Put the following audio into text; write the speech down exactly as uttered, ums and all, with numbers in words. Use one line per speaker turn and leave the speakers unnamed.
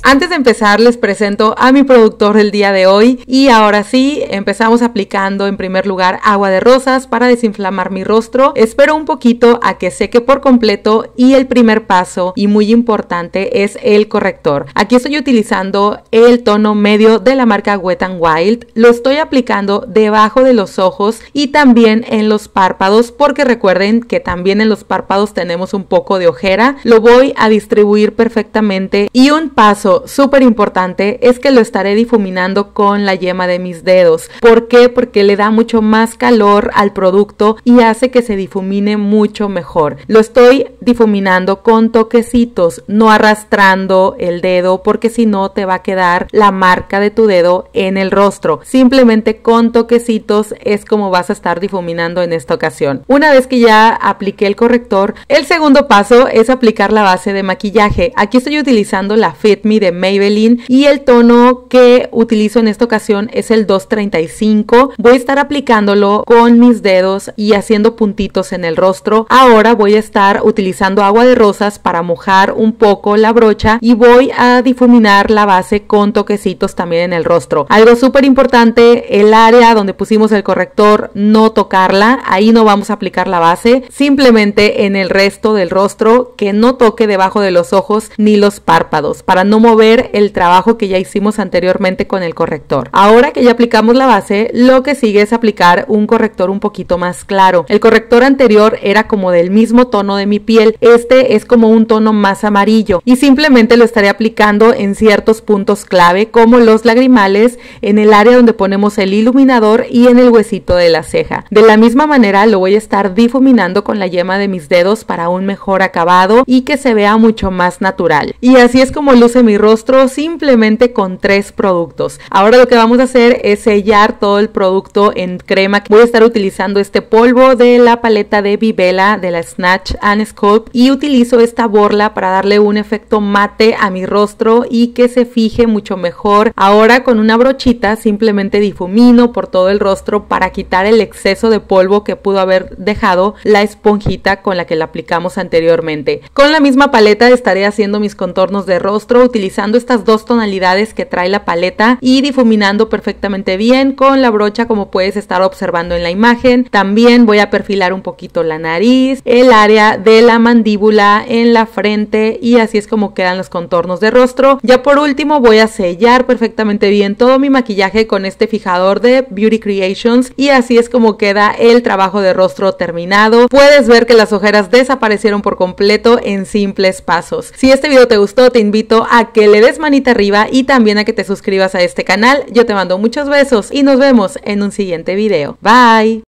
Antes de empezar les presento a mi productor del día de hoy y ahora sí, empezamos aplicando en primer lugar agua de rosas para desinflamar mi rostro. Espero un poquito a que seque por completo y el primer paso y muy importante es el corrector. Aquí estoy utilizando el tono medio de la marca Wet n Wild. Lo estoy aplicando debajo de los ojos y también en los párpados porque recuerden que también en los párpados tenemos un poco de ojera. Lo voy a distribuir perfectamente y un paso súper importante es que lo estaré difuminando con la yema de mis dedos. ¿Por qué? Porque le da mucho más calor al producto y hace que se difumine mucho mejor. Lo estoy difuminando con toquecitos, no arrastrando el dedo porque si no te va a quedar la marca de tu dedo en el rostro. Simplemente con toquecitos es como vas a estar difuminando en esta ocasión. Una vez que ya apliqué el corrector, el segundo paso es aplicar la base de maquillaje. Aquí estoy utilizando la Fit Me de Maybelline y el tono que utilizo en esta ocasión es el dos treinta y cinco. Voy a estar aplicándolo con mis dedos y haciendo puntitos en el rostro. Ahora voy a estar utilizando agua de rosas para mojar un poco la brocha y voy a difuminar la base con toquecitos también en el rostro. Algo súper importante, el área donde pusimos el corrector no tocarla, ahí no vamos a aplicar la base, simplemente en el resto del rostro, que no toque debajo de los ojos ni los párpados para no mover el trabajo que ya hicimos anteriormente con el corrector. Ahora que ya aplicamos la base, lo que sigue es aplicar un corrector un poquito más claro. El corrector anterior era como del mismo tono de mi piel, este es como un tono más amarillo y simplemente lo estaré aplicando en ciertos puntos clave como los lagrimales, en el área donde ponemos el iluminador y en el huesito de la ceja. De la misma manera lo voy a estar difuminando con la yema de mis dedos para un mejor acabado y que se vea mucho más natural. Y así es como luce mi rostro simplemente con tres productos. Ahora lo que vamos a hacer es sellar todo el producto en crema. Voy a estar utilizando este polvo de la paleta de Vivela de la Snatch and Sculpt y utilizo esta borla para darle un efecto mate a mi rostro y que se fije mucho mejor. Ahora con una brochita simplemente difumino por todo el rostro para quitar el exceso de polvo que pudo haber dejado la esponjita con la que la aplicamos anteriormente. Con la misma paleta estaré haciendo mis contornos de rostro utilizando estas dos tonalidades que trae la paleta y difuminando perfectamente bien con la brocha como puedes estar observando en la imagen. También voy a perfilar un poquito la nariz, el área de la mandíbula, en la frente y así es como quedan los contornos de rostro. Ya por último voy a sellar perfectamente bien todo mi maquillaje con este fijador de Beauty Creations y así es como queda el trabajo de rostro terminado. Puedes ver que las ojeras desaparecieron por completo en simples pasos. Si este video te gustó, te invito a que le des manita arriba y también a que te suscribas a este canal. Yo te mando muchos besos y nos vemos en un siguiente video. Bye.